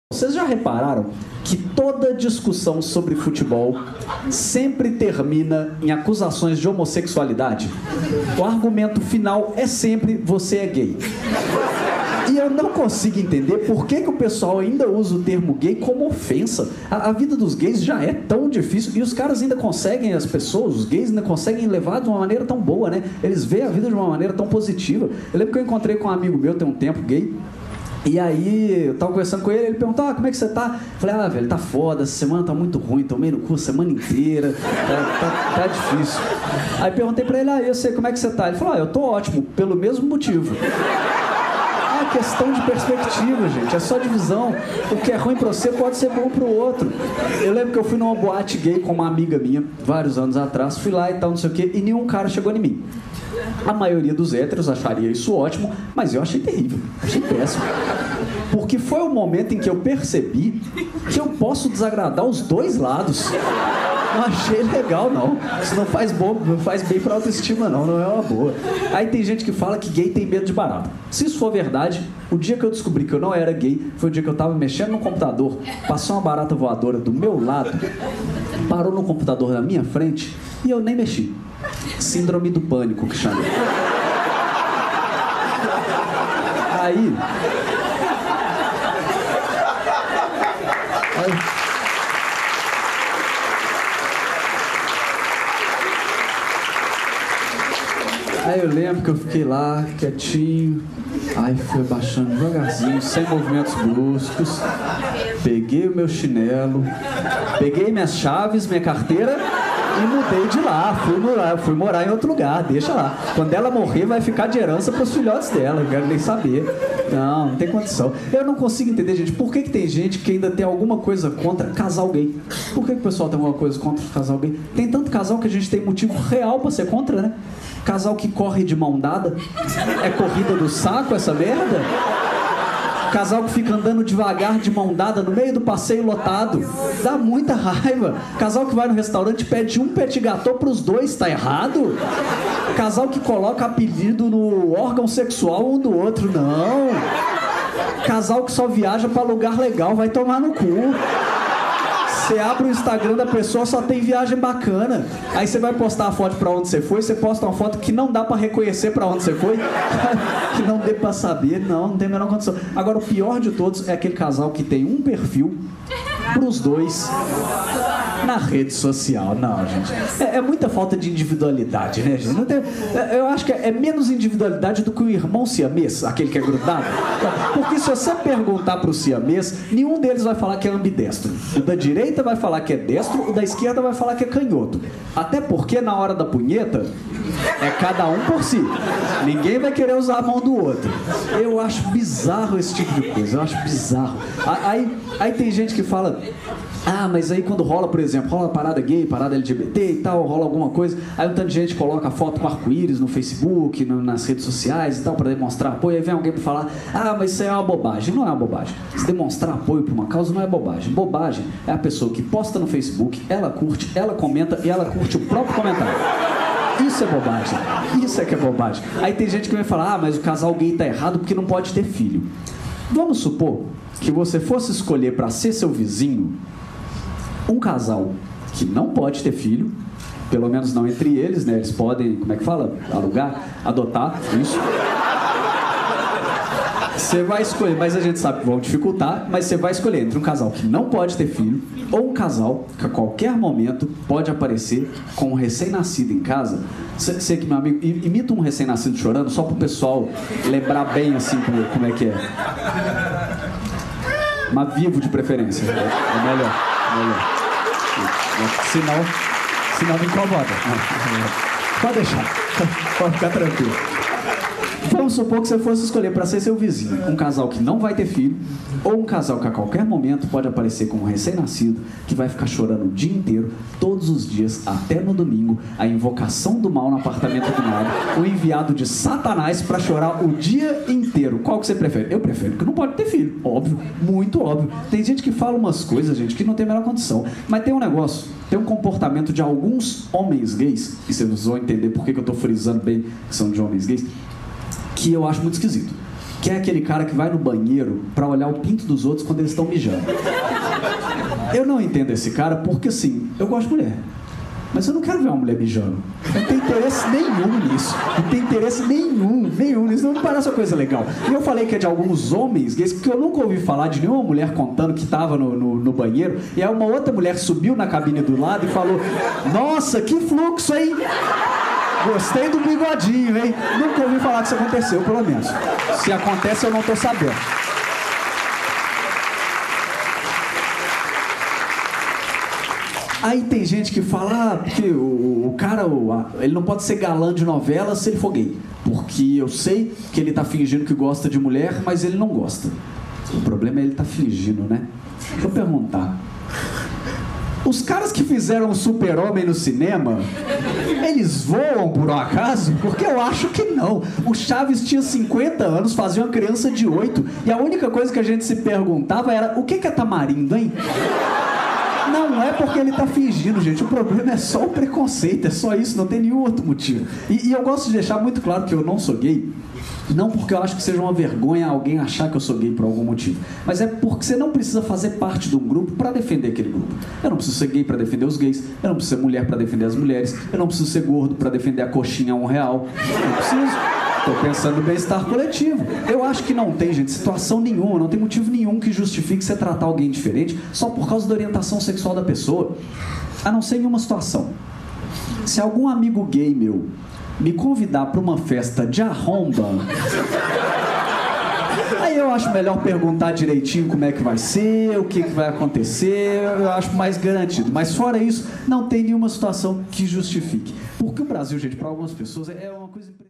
Vocês já repararam que toda discussão sobre futebol sempre termina em acusações de homossexualidade? O argumento final é sempre: você é gay. E eu não consigo entender por que o pessoal ainda usa o termo gay como ofensa. A vida dos gays já é tão difícil e os caras ainda conseguem, as pessoas, os gays ainda conseguem levar de uma maneira tão boa, né? Eles veem a vida de uma maneira tão positiva. Eu lembro que eu encontrei com um amigo meu tem um tempo, gay. E aí, eu tava conversando com ele, ele perguntou: como é que você tá? Eu falei: velho, tá foda, essa semana tá muito ruim, tomei no cu a semana inteira, tá difícil. Aí perguntei pra ele: eu sei, como é que você tá? Ele falou: eu tô ótimo, pelo mesmo motivo. É questão de perspectiva, gente, é só divisão. O que é ruim pra você pode ser bom pro outro. Eu lembro que eu fui numa boate gay com uma amiga minha, vários anos atrás, fui lá e tal, não sei o quê, e nenhum cara chegou em mim. A maioria dos héteros acharia isso ótimo, mas eu achei terrível, achei péssimo. Porque foi o momento em que eu percebi que eu posso desagradar os dois lados. Não achei legal, não. Isso não faz bem pra autoestima, não é uma boa. Aí tem gente que fala que gay tem medo de barata. Se isso for verdade, o dia que eu descobri que eu não era gay foi o dia que eu tava mexendo no computador, passou uma barata voadora do meu lado, parou no computador na minha frente e eu nem mexi. Síndrome do pânico, que chama. Aí eu lembro que eu fiquei lá, quietinho. Aí fui baixando devagarzinho, sem movimentos bruscos. Peguei o meu chinelo, peguei minhas chaves, minha carteira e mudei de lá. Fui morar em outro lugar, deixa lá. Quando ela morrer, vai ficar de herança para os filhotes dela, não quero nem saber. Não tem condição. Eu não consigo entender, gente, por que tem gente que ainda tem alguma coisa contra casal gay? Por que o pessoal tem alguma coisa contra casal gay? Tem tanto casal que a gente tem motivo real para ser contra, né? Casal que corre de mão dada? É corrida do saco essa merda? Casal que fica andando devagar de mão dada no meio do passeio lotado. Dá muita raiva. Casal que vai no restaurante e pede um petit gâteau pros dois, tá errado? Casal que coloca apelido no órgão sexual um do outro, não. Casal que só viaja pra lugar legal, vai tomar no cu. Você abre o Instagram da pessoa, só tem viagem bacana. Aí você vai postar a foto pra onde você foi, você posta uma foto que não dá pra reconhecer pra onde você foi, que não dê pra saber, não tem a menor condição. Agora, o pior de todos é aquele casal que tem um perfil pros dois na rede social. Não, gente. É muita falta de individualidade, né, gente? Não tem, eu acho que é menos individualidade do que o irmão siamês, aquele que é grudado. Porque se você perguntar pro siamês, nenhum deles vai falar que é ambidestro. O da direita vai falar que é destro, o da esquerda vai falar que é canhoto. Até porque na hora da punheta, é cada um por si. Ninguém vai querer usar a mão do outro. Eu acho bizarro esse tipo de coisa. Eu acho bizarro. Aí tem gente que fala: mas aí quando rola, por exemplo, rola parada gay, parada LGBT e tal, rola alguma coisa, aí um tanto de gente coloca foto com arco-íris no Facebook, nas redes sociais e tal, pra demonstrar apoio, aí vem alguém pra falar: mas isso aí é uma bobagem. Não é uma bobagem. Se demonstrar apoio pra uma causa não é bobagem. Bobagem é a pessoa que posta no Facebook, ela curte, ela comenta e ela curte o próprio comentário. Isso é bobagem. Isso é que é bobagem. Aí tem gente que vai falar: mas o casal gay tá errado porque não pode ter filho. Vamos supor que você fosse escolher pra ser seu vizinho um casal que não pode ter filho, pelo menos não entre eles, né? Eles podem, como é que fala? Alugar, adotar, isso. Você vai escolher, mas a gente sabe que vão dificultar, mas você vai escolher entre um casal que não pode ter filho ou um casal que a qualquer momento pode aparecer com um recém-nascido em casa. Você que, meu amigo, imita um recém-nascido chorando, só pro pessoal lembrar bem assim como é que é. Mas vivo de preferência, é melhor. Senão me incomoda. Pode deixar, pode ficar tranquilo. Vamos supor que você fosse escolher para ser seu vizinho um casal que não vai ter filho ou um casal que a qualquer momento pode aparecer com um recém-nascido que vai ficar chorando o dia inteiro, todos os dias, até no domingo, a invocação do mal no apartamento do lado, o enviado de Satanás para chorar o dia inteiro. Qual que você prefere? Eu prefiro que não pode ter filho, óbvio, muito óbvio. Tem gente que fala umas coisas, gente, que não tem a menor condição, mas tem um negócio, tem um comportamento de alguns homens gays, e vocês vão entender por que eu tô frisando bem que são de homens gays, que eu acho muito esquisito. que é aquele cara que vai no banheiro pra olhar o pinto dos outros quando eles estão mijando. Eu não entendo esse cara porque, assim, eu gosto de mulher. Mas eu não quero ver uma mulher mijando. Não tem interesse nenhum nisso. Não tem interesse nenhum nisso. Não me parece uma coisa legal. E eu falei que é de alguns homens gays, porque eu nunca ouvi falar de nenhuma mulher contando que estava no banheiro. E aí uma outra mulher subiu na cabine do lado e falou: nossa, que fluxo, hein? Gostei do bigodinho, hein? Nunca ouvi falar que isso aconteceu, pelo menos. Se acontece, eu não tô sabendo. Aí tem gente que fala que o cara, ele não pode ser galã de novela se ele for gay. Porque eu sei que ele tá fingindo que gosta de mulher, mas ele não gosta. O problema é ele tá fingindo, né? Deixa eu perguntar. Os caras que fizeram o Super-Homem no cinema, eles voam por um acaso? Porque eu acho que não. O Chaves tinha 50 anos, fazia uma criança de 8, e a única coisa que a gente se perguntava era: o que é tamarindo, hein? Não é porque ele tá fingindo, gente. O problema é só o preconceito, é só isso, não tem nenhum outro motivo. E eu gosto de deixar muito claro que eu não sou gay, não porque eu acho que seja uma vergonha alguém achar que eu sou gay por algum motivo, mas é porque você não precisa fazer parte de um grupo para defender aquele grupo. Eu não preciso ser gay para defender os gays, eu não preciso ser mulher para defender as mulheres, eu não preciso ser gordo para defender a coxinha a R$1. Eu não preciso. Estou pensando no bem-estar coletivo. Eu acho que não tem, gente, situação nenhuma, não tem motivo nenhum que justifique você tratar alguém diferente só por causa da orientação sexual da pessoa. A não ser em uma situação. Se algum amigo gay meu me convidar para uma festa de arromba, aí eu acho melhor perguntar direitinho como é que vai ser, o que vai acontecer, eu acho mais garantido. Mas fora isso, não tem nenhuma situação que justifique. Porque o Brasil, gente, para algumas pessoas é uma coisa impressionante.